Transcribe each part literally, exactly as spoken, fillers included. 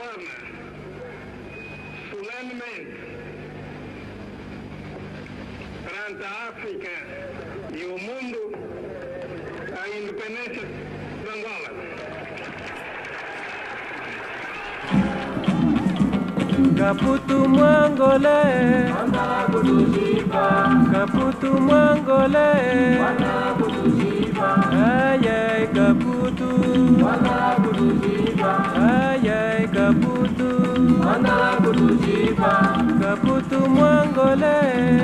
proclama solenemente perante a África e o mundo a independência de Angola. Kaputu Mwangole, Kaputu Mwangole, Ayay Kaputu, Ayay Kaputu, Kaputu Mwangole,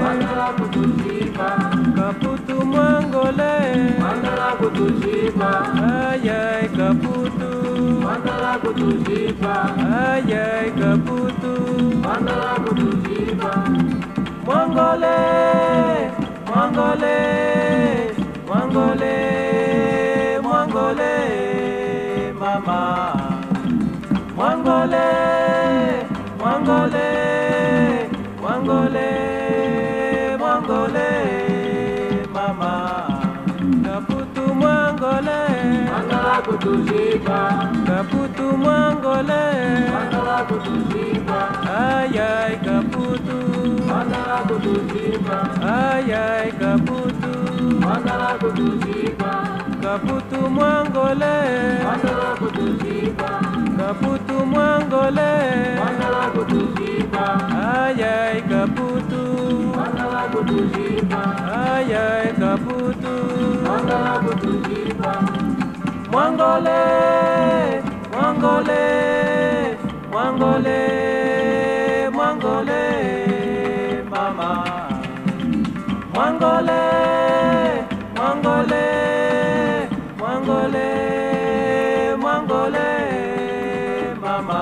Kaputu Mwangole, Ayay Kaputu, Ayay Kaputu, Mwangole, Mwangole, Mwangole, Mwangole, mama. Mwangole, Mwangole, Mwangole, Mwangole, mama. Kaputu Mwangole, Kaputu Mwangole, Ayay Kaputu, Ayay Kaputu, Kaputu Mwangole, Kaputu Mwangole, Ayay Kaputu, Ayay Kaputu, Mwangole, Mwangole, Mwangole, Mwangole, mama. Mwangole, Mwangole, Mwangole, Mwangole, mama.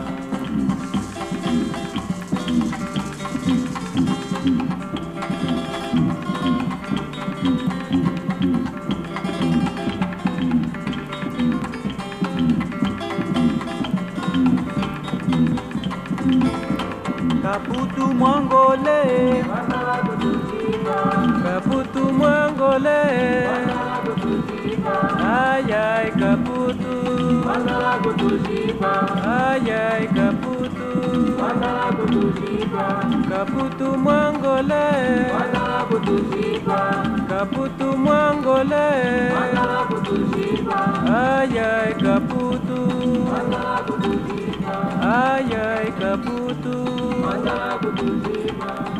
Kaputu Mwangole, Kaputu Mwangole, Ayay Kaputu, Ayay Kaputu, Kaputu Mwangole, Kaputu Mwangole, Ayay Kaputu, Ayay Kaputu,